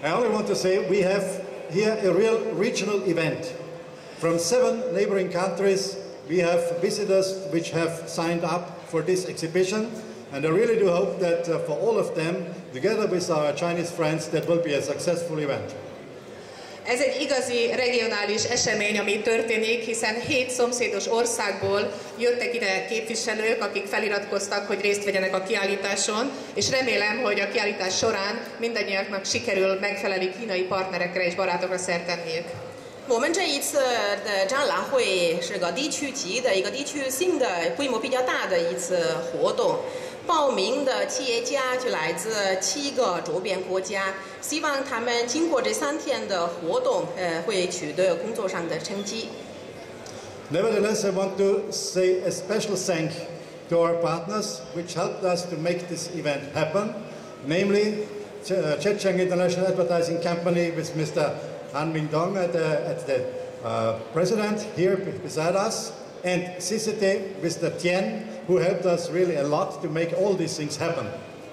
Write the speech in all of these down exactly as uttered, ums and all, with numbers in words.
I only want to say we have here a real regional event. From seven neighboring countries, we have visitors which have signed up for this exhibition, and I really do hope that uh, for all of them, together with our Chinese friends, that will be a successful event. Ez egy igazi regionális esemény, ami történik, hiszen hét szomszédos országból jöttek ide képviselők, akik feliratkoztak, hogy részt vegyenek a kiállításon, és remélem, hogy a kiállítás során mindannyiaknak sikerül megfelelő kínai partnerekre és barátokra szert tenniük. 我们这一次的展览会是个地区级的一个地区性的规模比较大的一次活动，报名的企业家就来自七个周边国家，希望他们经过这三天的活动，呃，会取得工作上的成绩。 Nevertheless, I want to say a special thank to our partners which helped us to make this event happen, namely Zhejiang International Advertising Company with Mister Han Mingdong at the, at the uh, president here beside us, and C C T Mister Tian, who helped us really a lot to make all these things happen.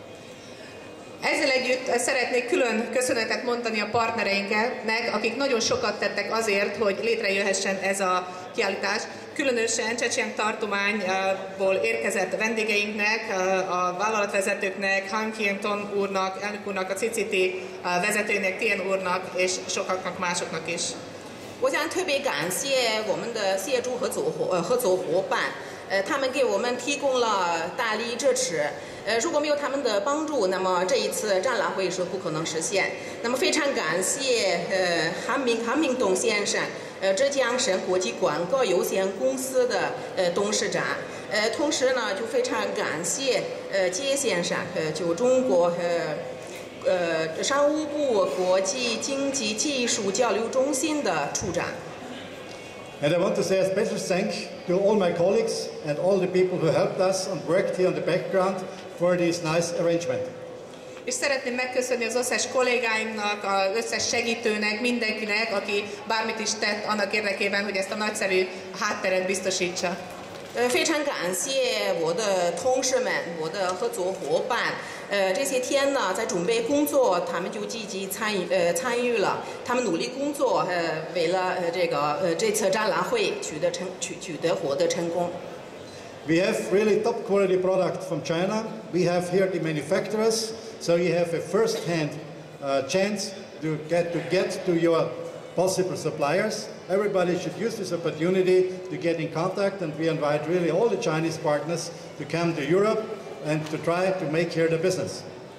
Ezzel együtt szeretnék külön köszönetet mondani a partnereinknek, akik nagyon sokat tettek azért, hogy létrejöhessen ez a kiállítás. Különösen Zhejiang tartományból érkezett vendégeinknek, a vállalatvezetőknek, Han Qiantong úrnak, elnök úrnak, a C C T vezetőinek, Tian úrnak és sokaknak másoknak is. 我想特别感谢我们的协助合作伙合作伙伴，呃，他们给我们提供了大力支持。呃，如果没有他们的帮助，那么这一次展览会是不可能实现。那么非常感谢呃韩明韩明东先生，呃浙江省国际广告有限公司的呃董事长。呃，同时呢，就非常感谢呃杰先生，呃就中国呃。呃，商务部国际经济技术交流中心的处长。 And I want to say a special thank to all my colleagues and all the people who helped us and worked here in the background for this nice arrangement. És szeretném megköszönni az összes kollégáimnak, az összes segítőnek, mindenkinek, aki bármit is tett annak érdekében, hogy ezt a nagyszerű hátteret biztosítsa. 呃，非常感谢我的同事们，我的合作伙伴。呃，这些天呢，在准备工作，他们就积极参与，呃，参与了。他们努力工作，呃，为了呃这个呃这次展览会取得成取取得获得成功。 We have really top quality product from China. We have here the manufacturers, so you have a first-hand uh, chance to get to get to your possible suppliers. Everybody should use this opportunity to get in contact, and we invite really all the Chinese partners to come to Europe and to try to make here the business.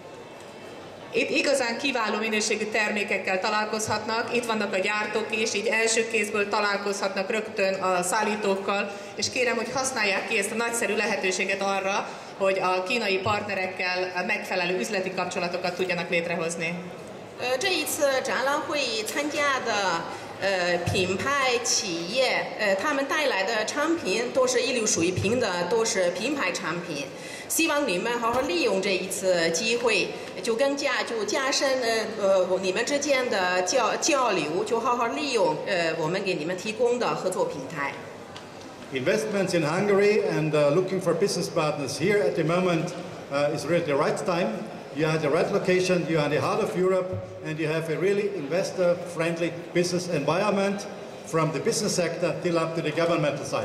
Itt igazán kiváló minőségű termékekkel találkozhatnak, itt vannak a gyártók is, így első kézből találkozhatnak rögtön a szállítókkal, és kérem, hogy használják ki ezt a nagyszerű lehetőséget arra, hogy a kínai partnerekkel megfelelő üzleti kapcsolatokat tudjanak létrehozni. 呃，这一次展览会参加的呃品牌企业，呃，他们带来的产品都是一流水平的，都是品牌产品。希望你们好好利用这一次机会，就更加就加深呃呃你们之间的交交流，就好好利用呃我们给你们提供的合作平台。 Investments in Hungary and uh, looking for business partners here at the moment uh, is really the right time. You are at the right location, you are in the heart of Europe, and you have a really investor-friendly business environment from the business sector till up to the governmental side.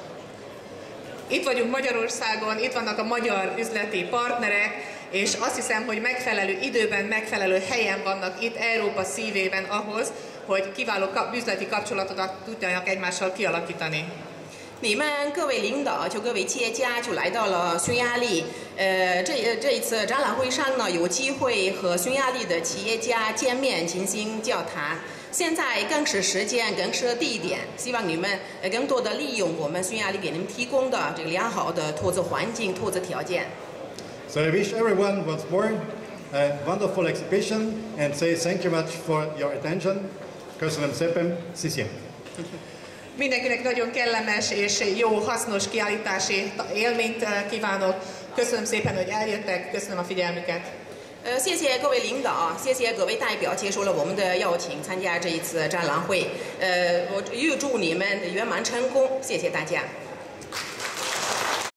Itt vagyunk Magyarországon, itt vannak a magyar üzleti partnerek, és azt hiszem, hogy megfelelő időben, megfelelő helyen vannak itt Európa szívében ahhoz, hogy kiváló üzleti kapcsolatokat tudjanak egymással kialakítani. 你们各位领导，就各位企业家，就来到了匈牙利。呃，这这一次展览会上呢，有机会和匈牙利的企业家见面进行交谈。现在更是时间，更是地点，希望你们呃更多的利用我们匈牙利给你们提供的这个良好的投资环境、投资条件。 So I wish everyone once more a wonderful exhibition and say thank you much for your attention. Köszönöm szépen, szia. Mindenkinek nagyon kellemes és jó, hasznos kiállítási élményt kívánok. Köszönöm szépen, hogy eljöttek, köszönöm a figyelmüket. 呃，谢谢各位领导，谢谢各位代表接受了我们的邀请，参加这一次展览会。呃，我预祝你们圆满成功，谢谢大家。